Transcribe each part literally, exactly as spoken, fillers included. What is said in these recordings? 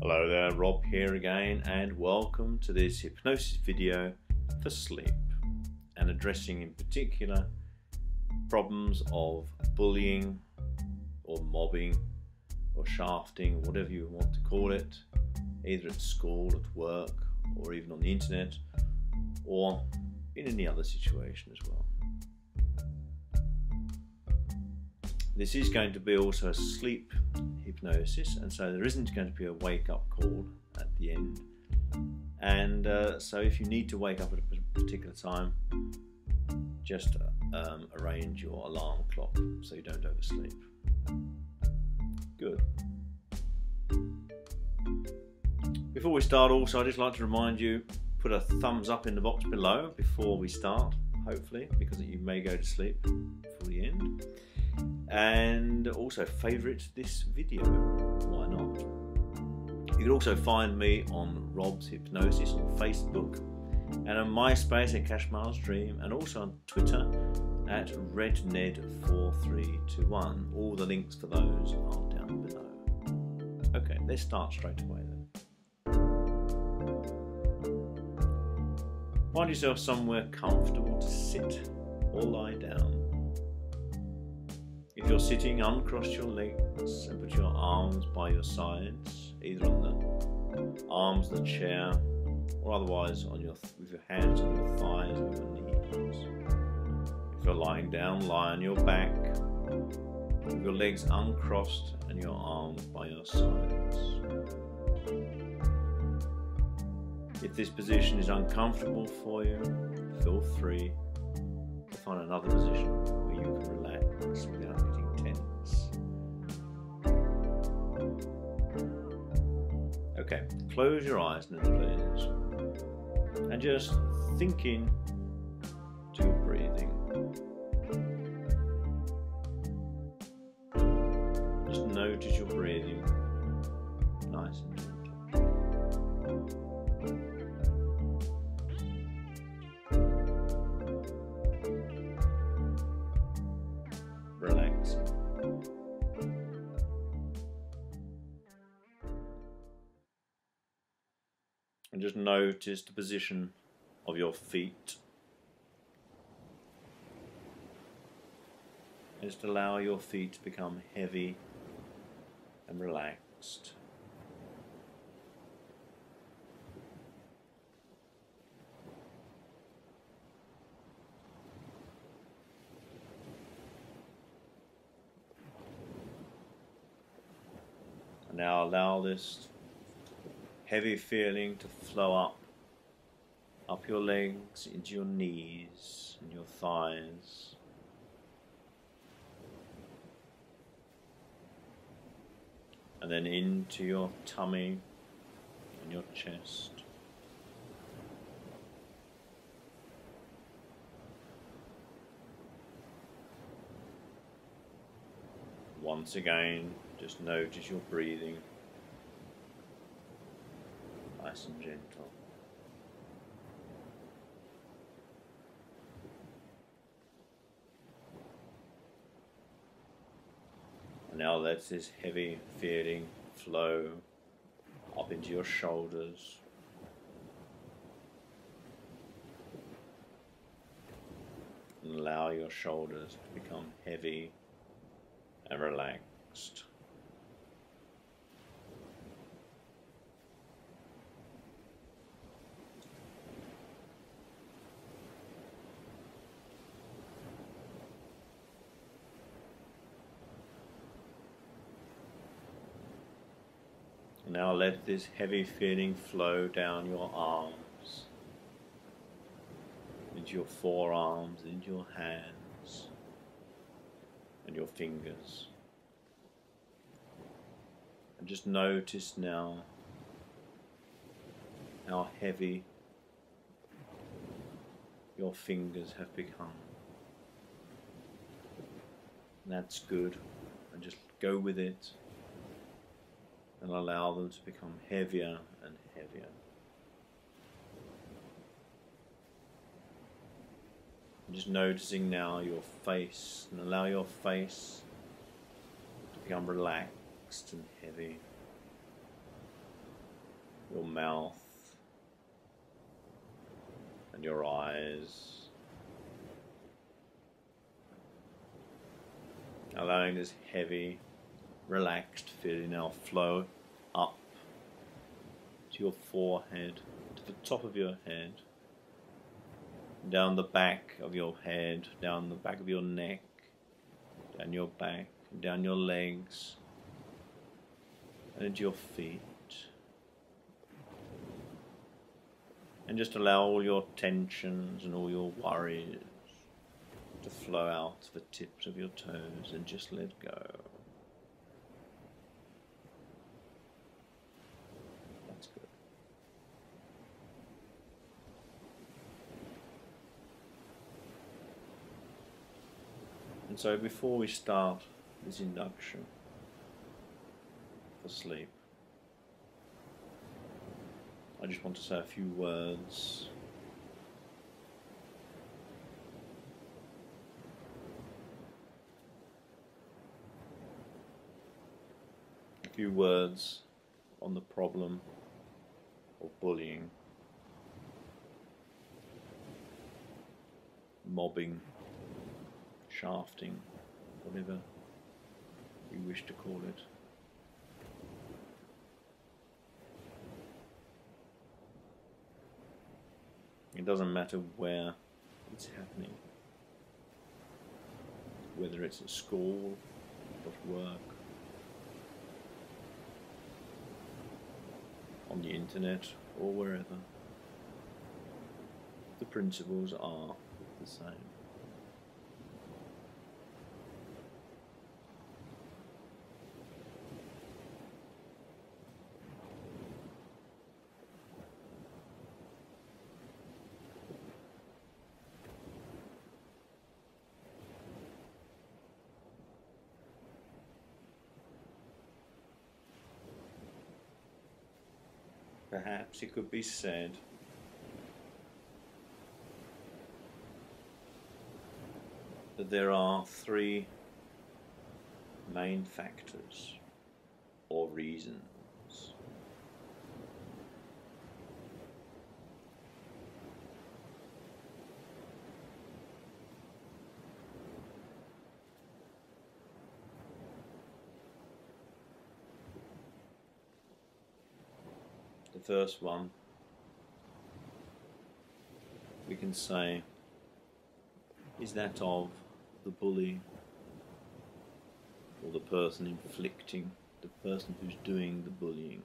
Hello there, Rob here again, and welcome to this hypnosis video for sleep and addressing in particular problems of bullying or mobbing or shafting, whatever you want to call it, either at school, at work, or even on the internet, or in any other situation as well. This is going to be also a sleep hypnosis, and so there isn't going to be a wake-up call at the end. And uh, so if you need to wake up at a particular time, just um, arrange your alarm clock so you don't oversleep. Good. Before we start also, I'd just like to remind you, put a thumbs up in the box below before we start, hopefully, because you may go to sleep before the end. And also favourite this video, why not? You can also find me on Rob's Hypnosis on Facebook, and on MySpace at Cash Miles Dream, and also on Twitter at redned four three two one. All the links for those are down below. Okay, let's start straight away then. Find yourself somewhere comfortable to sit or lie down. If you're sitting, uncross your legs and put your arms by your sides, either on the arms of the chair or otherwise on your with your hands on your thighs or your knees. If you're lying down, lie on your back with your legs uncrossed and your arms by your sides. If this position is uncomfortable for you, feel free to find another position where you can relax without getting tense. Okay, close your eyes now, please, and just think in to your breathing. Just notice your breathing, nice and gentle. Relaxing. And just notice the position of your feet. And just allow your feet to become heavy and relaxed. And now allow this heavy feeling to flow up, up your legs, into your knees and your thighs. And then into your tummy and your chest. Once again, just notice your breathing, nice and gentle. And now let this heavy feeling flow up into your shoulders. And allow your shoulders to become heavy and relaxed. Now let this heavy feeling flow down your arms, into your forearms, into your hands and your fingers. And just notice now how heavy your fingers have become. And that's good, and just go with it. And allow them to become heavier and heavier. And just noticing now your face, and allow your face to become relaxed and heavy. your mouth and your eyes, allowing this heavy, relaxed feeling now flow up to your forehead, to the top of your head, down the back of your head, down the back of your neck, down your back, down your legs, and into your feet. And just allow all your tensions and all your worries to flow out to the tips of your toes and just let go. That's good. And so before we start this induction for sleep, I just want to say a few words a few words on the problem of bullying, mobbing, shafting, whatever you wish to call it. It doesn't matter where it's happening, whether it's at school, at work, on the internet, or wherever. The principles are the same. Perhaps it could be said that there are three main factors or reasons The first one, we can say, is that of the bully, or the person inflicting, the person who's doing the bullying.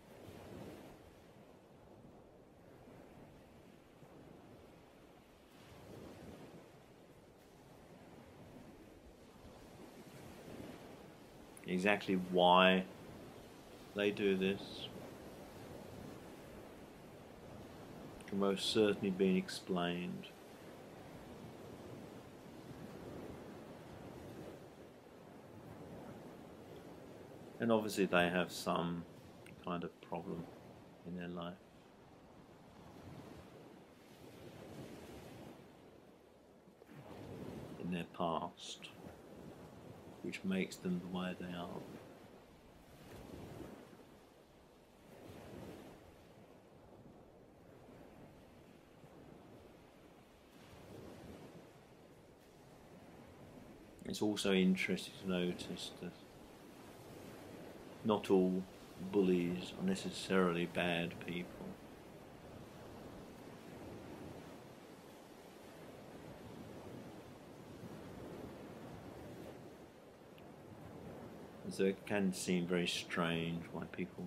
Exactly why they do this can most certainly be explained. And obviously they have some kind of problem in their life. In their past, which makes them the way they are. It's also interesting to notice that not all bullies are necessarily bad people. So it can seem very strange why people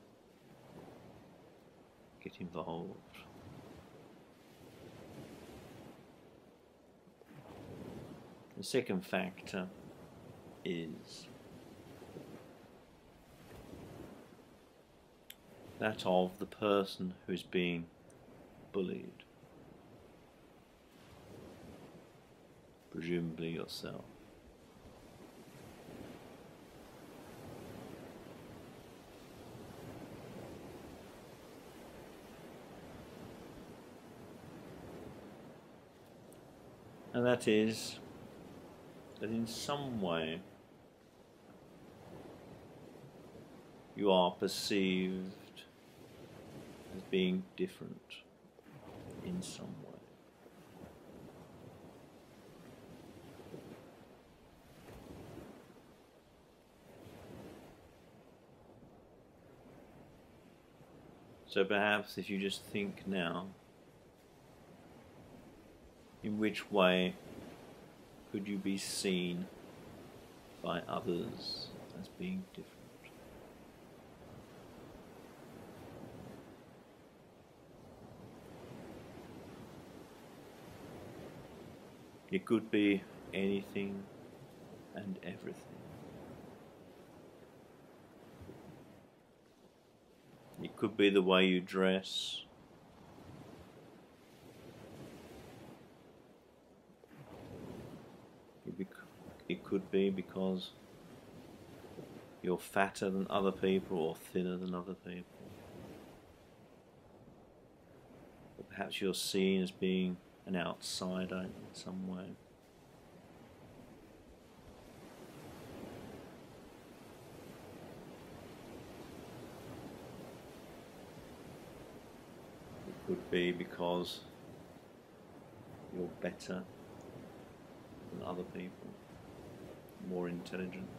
get involved. The second factor is that of the person who is being bullied, presumably yourself. And that is that in some way you are perceived being different in some way. So perhaps if you just think now, in which way could you be seen by others as being different? It could be anything and everything. It could be the way you dress. It, be, it could be because you're fatter than other people or thinner than other people. Or perhaps you're seen as being an outsider in some way. It could be because you're better than other people, more intelligent.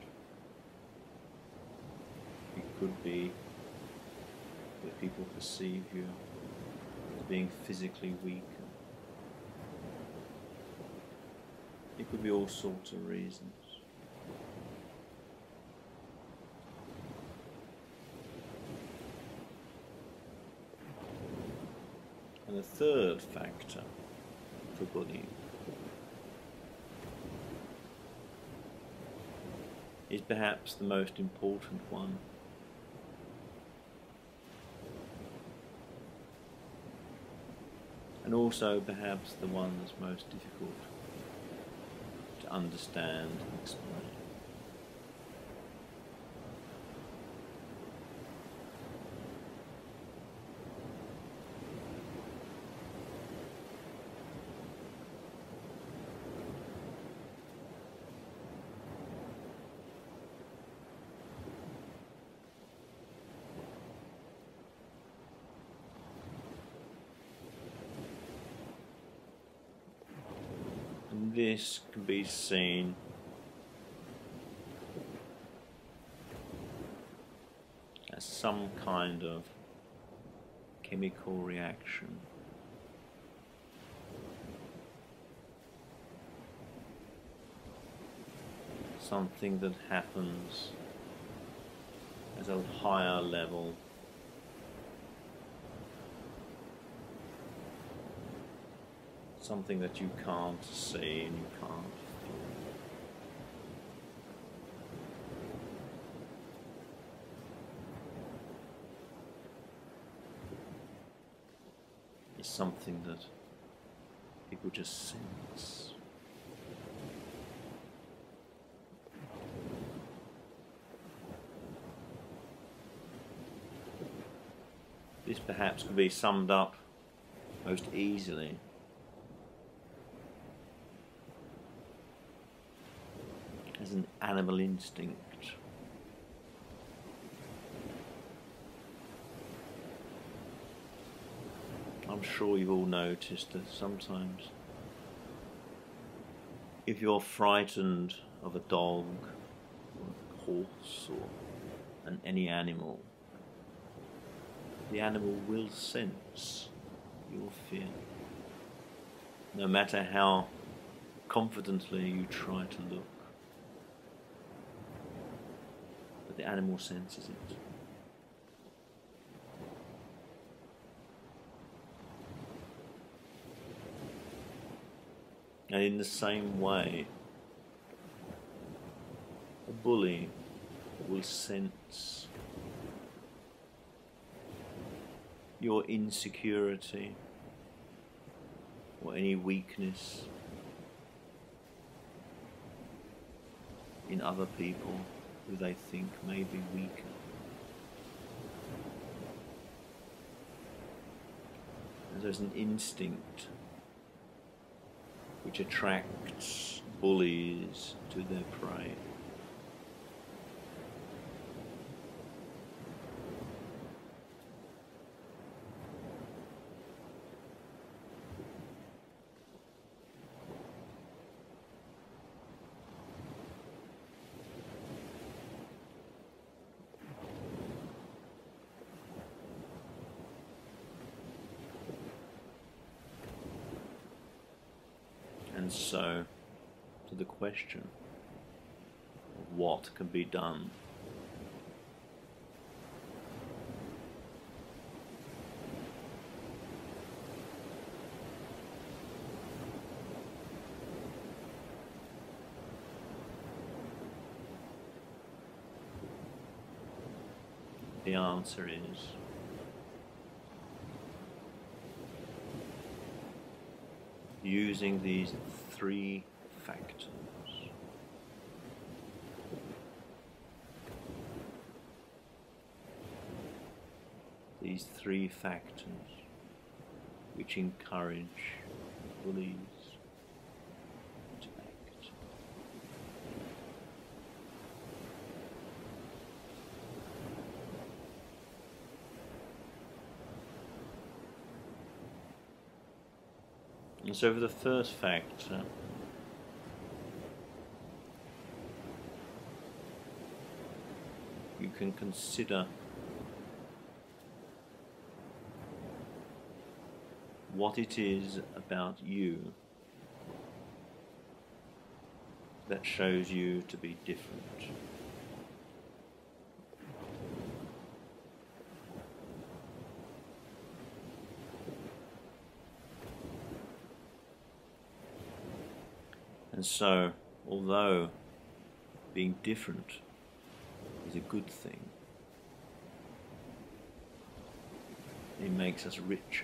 It could be that people perceive you as being physically weaker. It could be all sorts of reasons. And the third factor for bullying is perhaps the most important one. And also perhaps the one that's most difficult to understand and explain. And this can be seen as some kind of chemical reaction. Something that happens at a higher level. Something that you can't see and you can't feel. It's something that people just sense. This perhaps could be summed up most easily as an animal instinct. I'm sure you've all noticed that sometimes if you're frightened of a dog or a horse or an, any animal, the animal will sense your fear, no matter how confidently you try to look. The animal senses it. And in the same way, a bully will sense your insecurity or any weakness in other people who they think may be weaker. And there's an instinct which attracts bullies to their prey. And so, to the question of what can be done, the answer is using these three factors. These three factors which encourage bullies to act. And so for the first factor, you can consider what it is about you that shows you to be different. And so, although being different is a good thing, it makes us richer.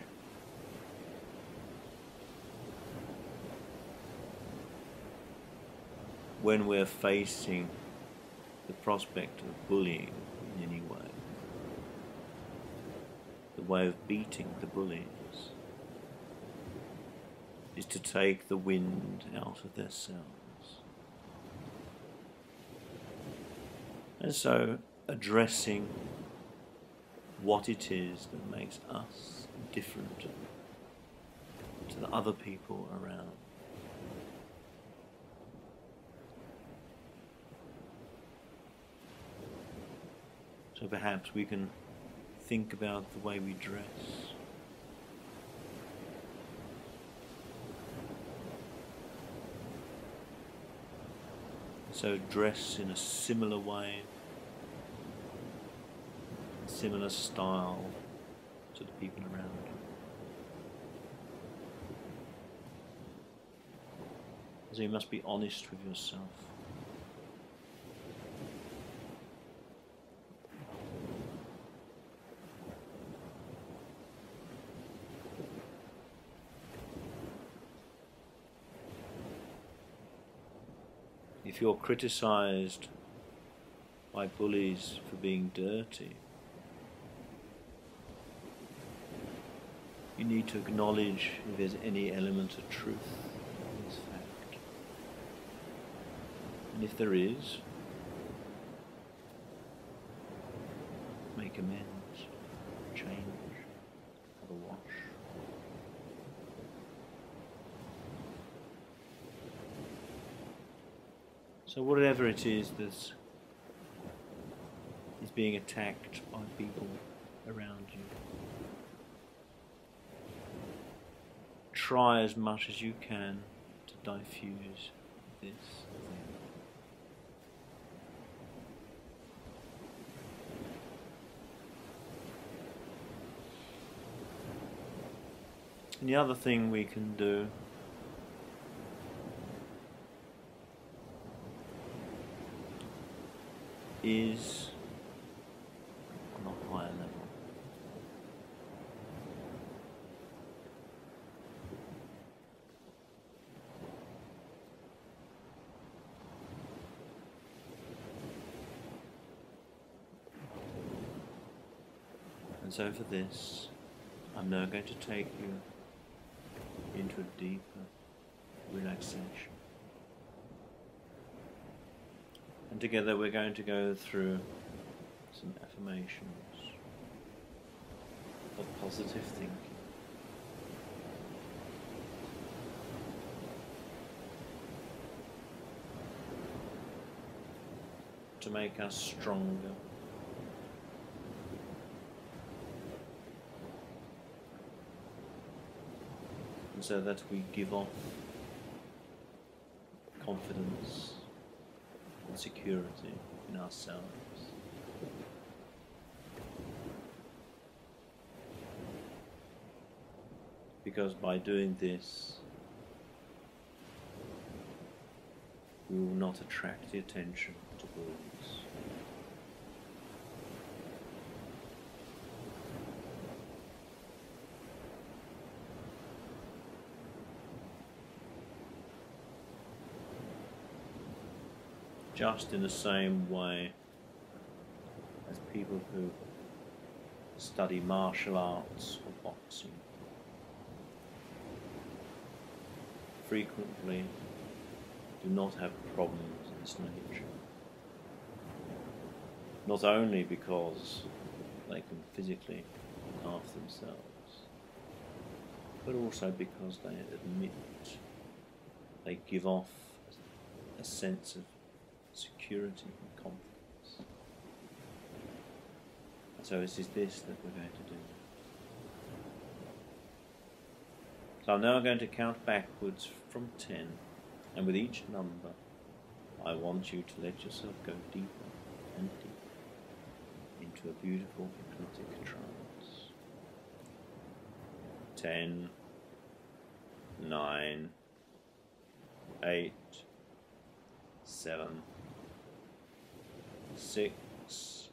When we're facing the prospect of bullying in any way, the way of beating the bullies is to take the wind out of their sails. And so addressing what it is that makes us different to the other people around. So perhaps we can think about the way we dress. So dress in a similar way, similar style to the people around you. So you must be honest with yourself. If you're criticized by bullies for being dirty, you need to acknowledge if there's any element of truth in this fact. And if there is, make amends, change, have a wash. So whatever it is that is being attacked by people around you, try as much as you can to diffuse this thing. And the other thing we can do is on a higher level. And so for this, I'm now going to take you into a deeper relaxation. And together we're going to go through some affirmations of positive thinking. To make us stronger. And so that we give off confidence and security in ourselves. Because by doing this, we will not attract the attention towards just in the same way as people who study martial arts or boxing frequently do not have problems of this nature. Not only because they can physically look after themselves, but also because they admit, they give off a sense of security and confidence. And so it is this that we're going to do. So I'm now going to count backwards from ten, and with each number I want you to let yourself go deeper and deeper into a beautiful hypnotic trance. Ten, nine, eight, seven, six,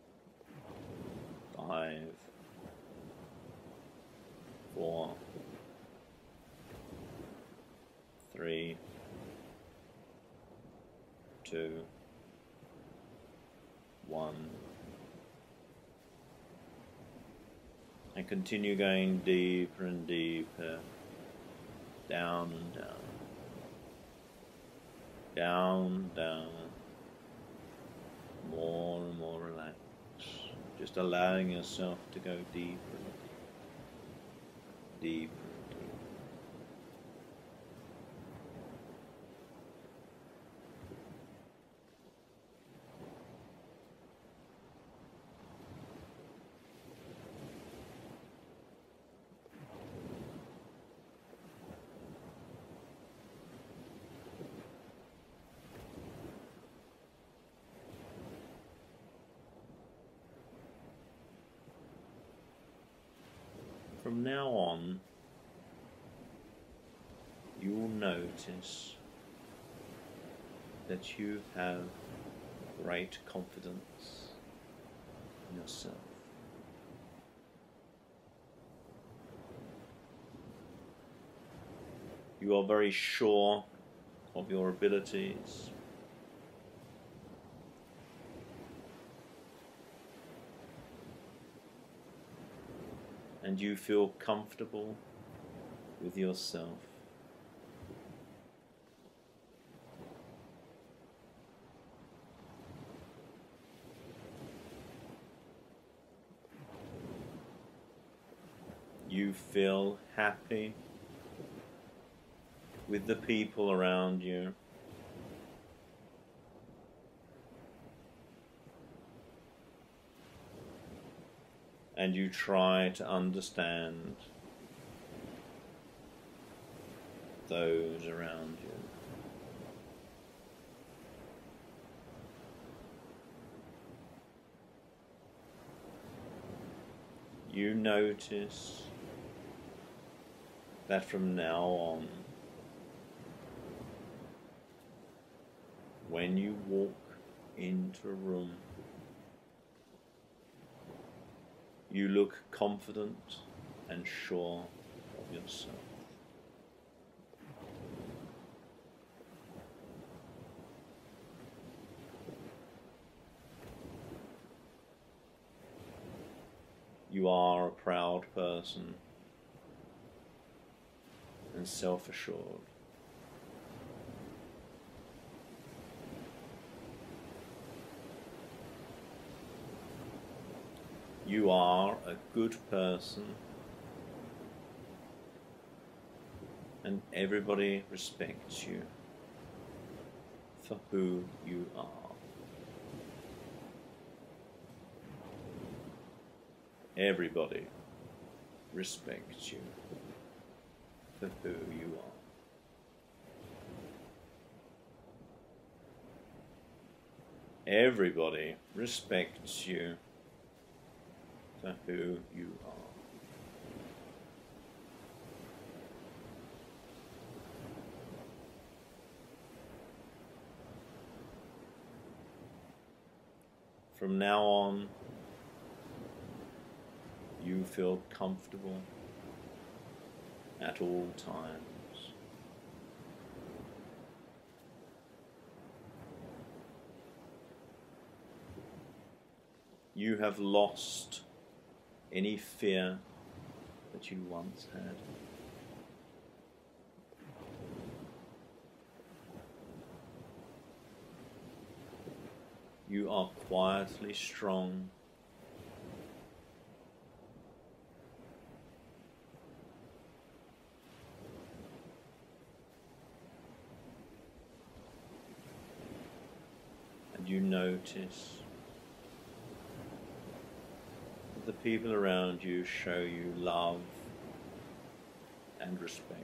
five, four, three, two, one, and continue going deeper and deeper, down and down, down, down, more and more relaxed, just allowing yourself to go deeper and deeper, deeper. From now on, you will notice that you have great confidence in yourself. You are very sure of your abilities. And you feel comfortable with yourself. You feel happy with the people around you. And you try to understand those around you. You notice that from now on, when you walk into a room, you look confident and sure of yourself. You are a proud person and self-assured. You are a good person and everybody respects you for who you are. Everybody respects you for who you are. Everybody respects you for who you are. From now on, you feel comfortable at all times. You have lost any fear that you once had. You are quietly strong. And you notice that the people around you show you love and respect.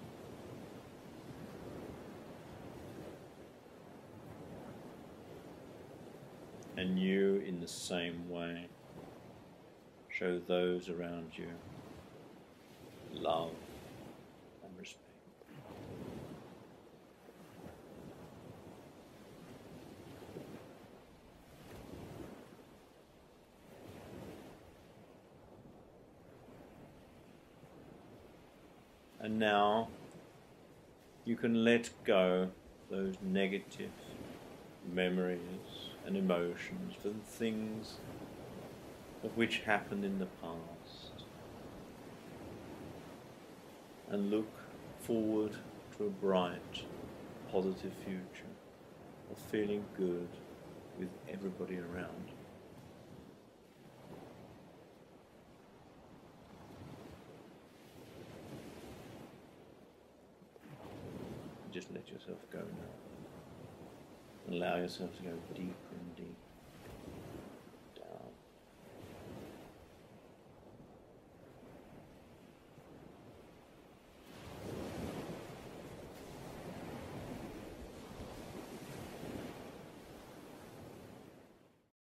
And you, in the same way, show those around you love and respect. And now you can let go those negative memories and emotions for the things of which happened in the past, and look forward to a bright, positive future of feeling good with everybody around. Just let yourself go now. Allow yourself to go deeper